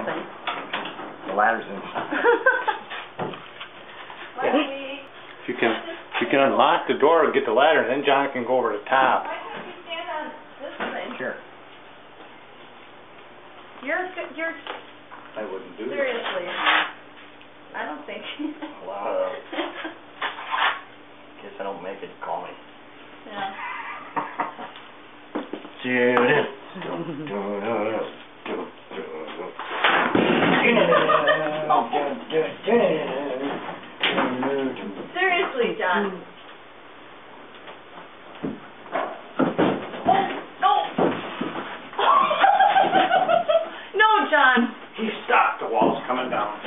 thing. The ladder's in. If you can unlock the door and get the ladder, and then John can go over the top. Why can't you stand on this thing? Sure. You're I wouldn't do that. seriously. I don't think. Wow. Guess I don't make it, call me. Yeah. Seriously, John. No. No, John. He stopped. The wall's coming down.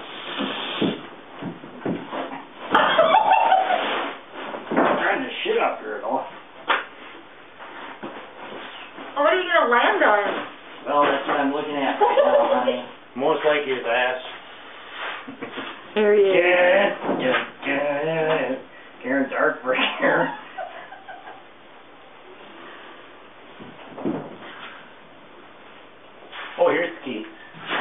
I'm trying to shit up here, though. What are you gonna land on? Well, that's what I'm looking at right now, honey. Most likely his ass. There he is. Karen's art for here. Oh, here's the key.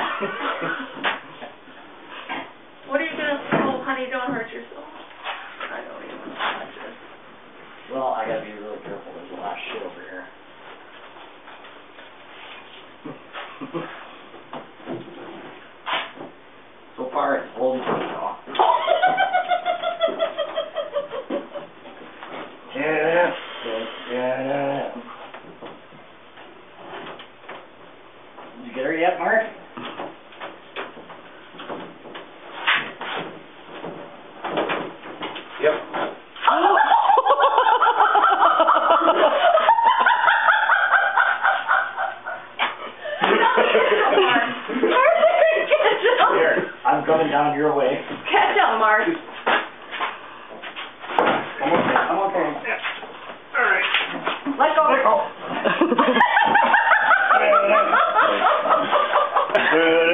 What are you gonna? Oh, honey, don't hurt yourself. I don't even want to touch this. Well, I gotta be really careful. There's a lot of shit over here. So far, it's holding me off. Did you get her yet, Mark? Yep. Here, I'm coming down your way. Catch up, Mark. I'm okay. All right. Let go. Let go.